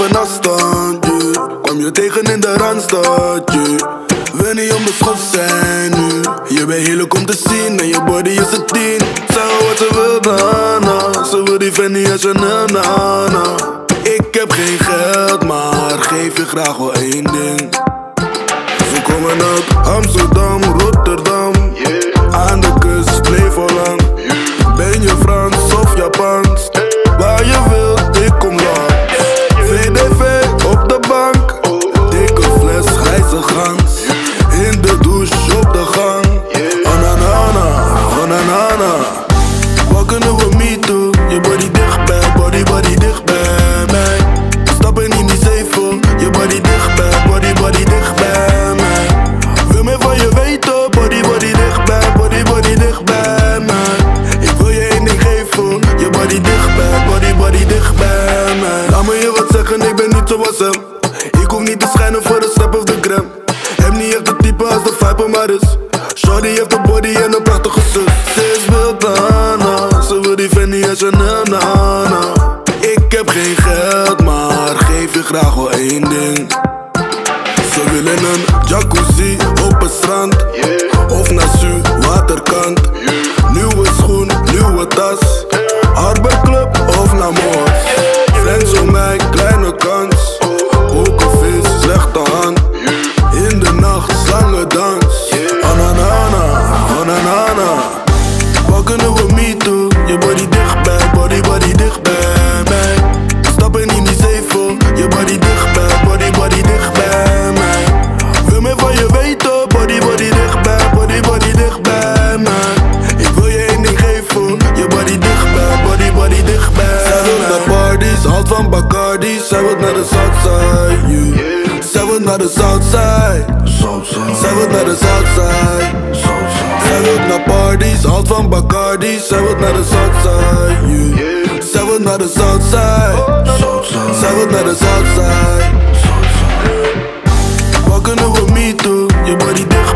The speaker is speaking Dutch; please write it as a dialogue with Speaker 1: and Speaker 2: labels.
Speaker 1: van afstand, yeah. Kwam je tegen in de Randstad, yeah. Wil niet om de schot zijn nu. Je bent heerlijk om te zien en je body is een 10. Zeg wat ze wil dan, ze wil die Fanny en Chanel, na. Ik heb geen geld, maar geef je graag wel één ding. Ze komen uit Amsterdam, Rotterdam, yeah. Aan de kust, Flevoland, yeah. Ben je Frans of Japans? Waar je wilt, ik kom langs. VDV op de bank, dikke fles, grijze gans. In de douche, op de gang. Onanana, onanana. Wat kunnen we meeten? Je body dichtbij, body dichtbij mij. Stappen in die zeven, je body dichtbij, body dichtbij mij. Wil meer van je weten, body dichtbij, body dichtbij mij. Ik wil je één ding geven, je body dichtbij, body dichtbij mij. Laat me je wat zeggen, ik ben niet zoals hem. Ik hoef niet te schijnen voor de snap of de gram. Heb niet echt het type als de vibe maar is. Shorty heeft een body en een prachtige zus. Ze is wild, na. Ze wil die Fanny en Chanel, na. Ik heb geen geld, maar geef je graag wel één ding. Ze willen een jacuzzi op het strand, yeah. Of naar Su, waterkant, yeah. Nieuwe schoen, nieuwe tas, Arbeidclub of naar Moors. Friends om mij, kleine kans. Boekenvis, slechte hand. In de nacht, slangedans. Onanana, onanana. Wat kunnen we meeten? Je body dichtbij, body dichtbij mij. Stappen in die zeven, je body dichtbij, body dichtbij mij. Wil meer van je weten, body dichtbij, body dichtbij mij. Ik wil je één ding geven, je body dichtbij, body dichtbij. Zij wil naar parties, houdt van Bacardi. Zij wil naar de Southside, yeah. Zij wil naar de Southside. Zij wil naar de Southside. Zij wil naar parties, houdt van Bacardi. Zij wil naar de Southside, yeah. Zij wil naar de Southside. Zij wil naar de Southside. Wat kunnen we meeten? Je body dicht.